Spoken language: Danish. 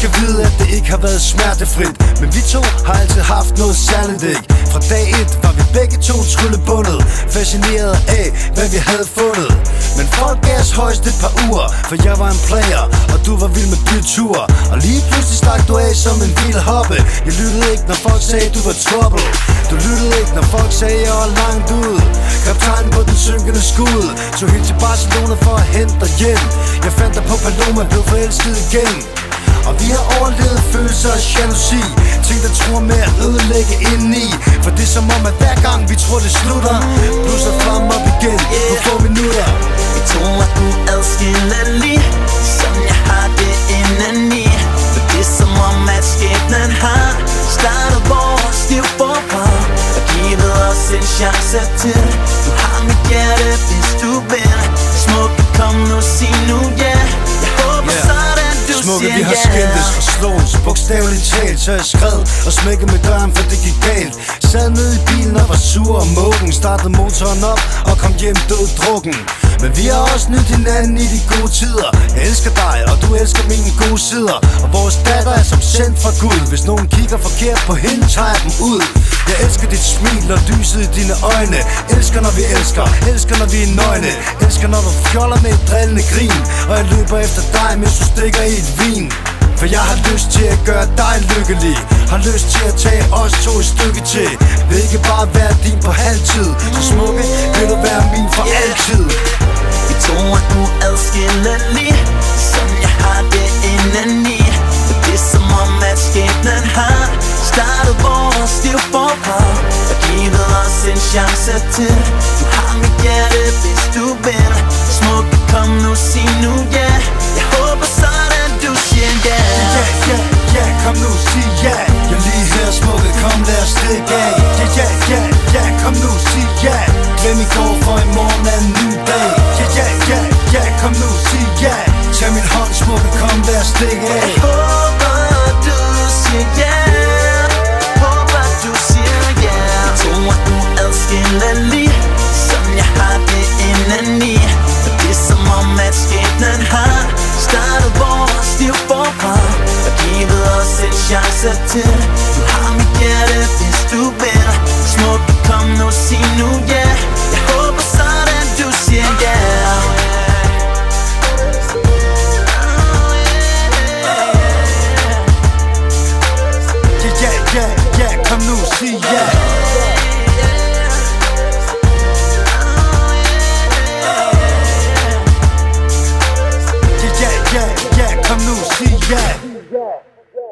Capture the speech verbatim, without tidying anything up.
skal vide, at det ikke har været smertefrit, men vi to har altid haft noget særligt, ikke? Fra dag et var vi begge to tryllebundet, fascineret af, hvad vi havde fundet. Men folk gav os højst et par uger, for jeg var en player, og du var vild med bytur. Og lige pludselig stak du af som en vild hoppe. Jeg lyttede ikke, når folk sagde, du var trouble. Du lyttede ikke, når folk sagde, jeg var langt ud. Kaptajn på den synkende skud, tog helt til Barcelona for at hente dig hjem. Jeg fandt dig på Paloma, blev forelsket igen. Og vi har overlevet følelser og jalousi, ting der tror med at ødelægge indeni. For det er som om at hver gang vi tror det slutter, blusser flammen op igen på få minutter. Vi to er uadskillelige, som jeg har det indeni. For det er som om at skæbnen har startet vores liv forfra og givet os en chance til. Du har mit hjerte, hvis du vil. Smukke, kom nu, sig nu ja. Jeg håber yeah. sådan du Smukke, siger vi har ja. skændtes og slås, bogstaveligt talt, så jeg skred og smækkede med døren, for det gik galt. Sad nede i bilen og var sur og mukken, startede motoren op og kom hjem død drukken. Men vi har også nydt hinanden i de gode tider. Jeg elsker dig, og du elsker mine gode sider. Og vores datter er som sendt fra Gud. Hvis nogen kigger forkert på hende, tager jeg dem ud. Jeg elsker dit smil og lyset i dine øjne. Elsker når vi elsker, elsker når vi er nøgne. Elsker når du fjoller med et drillende grin. Og jeg løber efter dig, mens du stikker i et vin. For jeg har lyst til at gøre dig lykkelig. Har lyst til at tage os to et stykke til. Vil ikke bare være din på halvtid. Så smukke, vil du være min for yeah. altid. Vi to er uadskillelige, som jeg har det indeni. For det er som om at skæbnen har startet vores liv forfra og givet os en chance til. Du har mit hjerte, hvis du vil. Smukke, kom nu, sig nu ja. Jeg håber sådan du siger ja. Ja, ja, ja, kom nu, sig ja. Jeg er lige her, smukke, kom lad os stikke af. Ja, ja, ja, ja, kom nu, sig ja. Glem i går, for i morgen er en ny dag. Ja, ja, ja, ja, kom nu, sig ja. Tag min hånd, smukke, kom lad os stikke af. Jeg håber du siger ja. Håber du siger ja. Vi to er uadskillelige, som jeg har det indeni. For det er som om at skæbnen har startet vores liv forfra og givet os en chance til. Du har mit hjerte, hvis du vil. Smukke, kom nu, sig nu ja. Jeg håber sådan du siger ja. Ja, ja, ja, kom nu, sig ja. Ja, ja, ja, kom nu, sig ja.